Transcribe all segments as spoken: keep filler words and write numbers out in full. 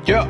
Yeah.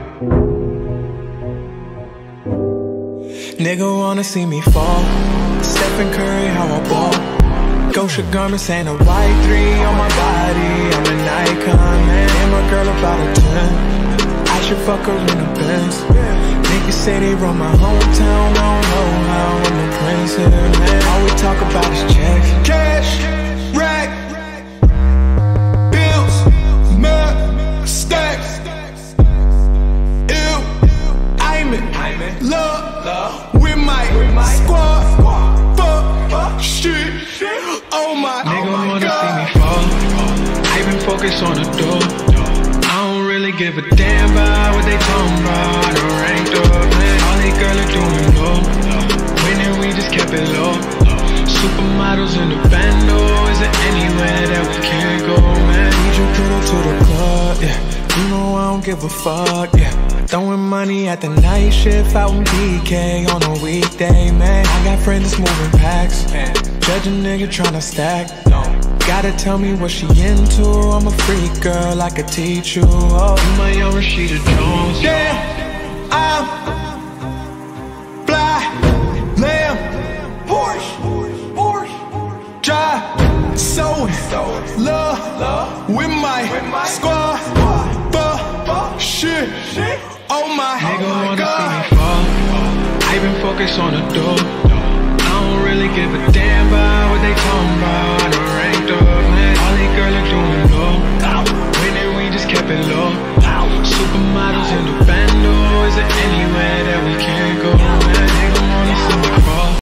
Nigga wanna see me fall. Stephen Curry, how I ball. Gosha garments and a white three on my body. I'm an icon, man. And my girl about a ten. I should fuck her in a Benz. Niggas say they run my hometown. I don't know how I'm a prince here, man. All we talk about is checks. Cash, rack, bills, mad, stacks. Ew, I'm in love with my squad. Fuck, shit, oh my God. Nigga wanna see me fall. I been focused on the door. I don't really give a damn about what they talking about. I done ranked up, man. All they girls are doing low. Winning, we just kept it low. Supermodels in the bando. Is there anywhere that we can't go, man? Need you put her to the club, yeah. You know I don't give a fuck, yeah. Throwing money at the night shift out in B K on a weekday, man. I got friends that's moving packs. Judge a nigga tryna stack. Gotta tell me what she into. I'm a freak girl, I could teach you. Oh, you my young Rashida Jones. Yeah, I'm fly, lamb, Porsche, Porsche, drive, so in love with my squad. Fuck, shit, oh my Nigga wanna God. see me fall. I been focused on the door. I don't really give a damn